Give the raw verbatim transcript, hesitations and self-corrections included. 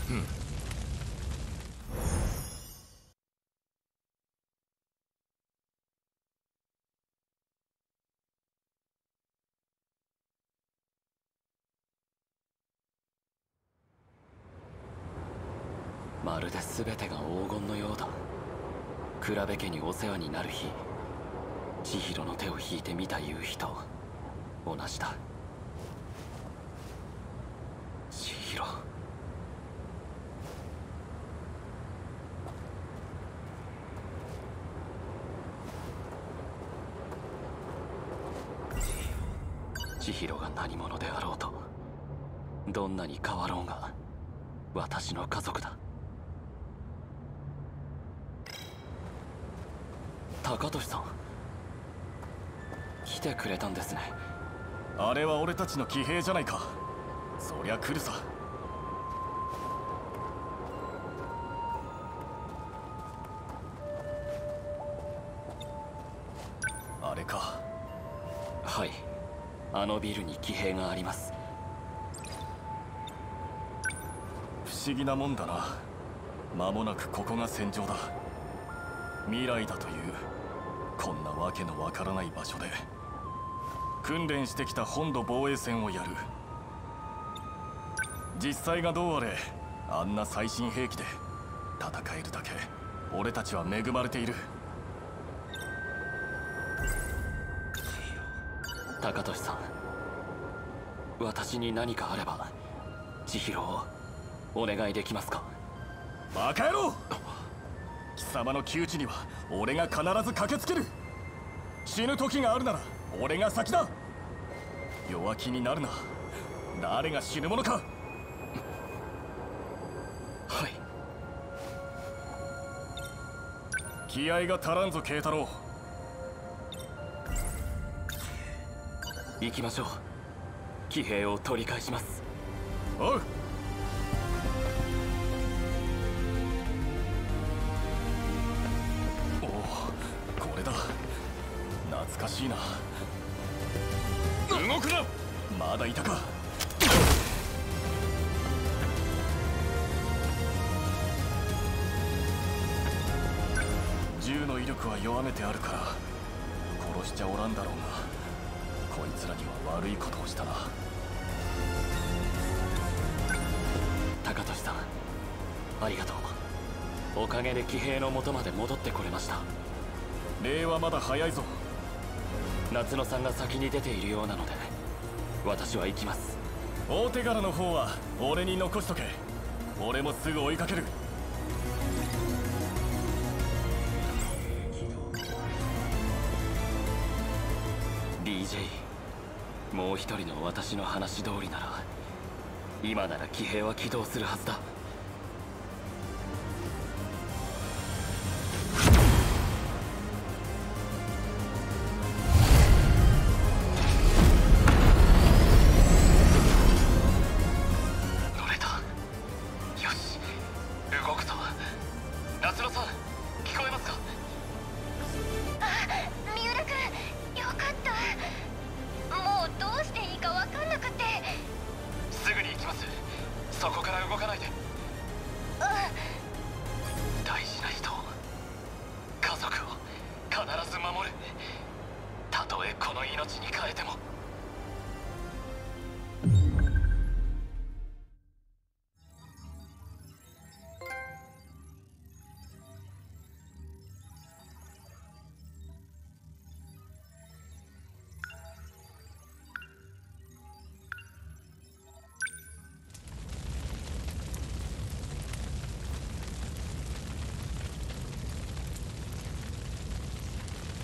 うん。 まるで全てが黄金のようだ。倉部家にお世話になる日、千尋の手を引いて見た夕日と同じだ。千尋。千尋が何者であろうと、どんなに変わろうが私の家族だ。高俊さん、来てくれたんですね。 あれは俺たちの騎兵じゃないか。そりゃ来るさ。あれか。 はい、あのビルに騎兵があります。 不思議なもんだな。間もなくここが戦場だ。未来だというこんなわけのわからない場所で訓練してきた本土防衛戦をやる。実際がどうあれ、あんな最新兵器で戦えるだけ俺たちは恵まれている。 高俊さん、私に何かあれば千尋をお願いできますか？ バカ野郎！貴様の窮地には俺が必ず駆けつける。死ぬ時があるなら俺が先だ。弱気になるな。誰が死ぬものか。 はい。 気合が足らんぞ慶太郎。 行きましょう。騎兵を取り返します。 おう。おお、これだ。懐かしいな。動くな。まだいたか。銃の威力は弱めてあるから殺しちゃおらんだろうが、こいつらには悪いことをしたな。 高俊さん、ありがとう。おかげで騎兵の元まで戻ってこれました。 礼はまだ早いぞ。 夏野さんが先に出ているようなので私は行きます。 大手柄の方は俺に残しとけ。俺もすぐ追いかける。 ディージェー、 もう一人の私の話通りなら今なら騎兵は起動するはずだ。乗れた。よし、動くぞ。夏野さん、聞こえますか？ あ、三浦君、よかった。もうどうしていいか分かんなくって。 すぐに行きます。そこから動かないで。大事な人を、家族を必ず守る。たとえこの命に変えても。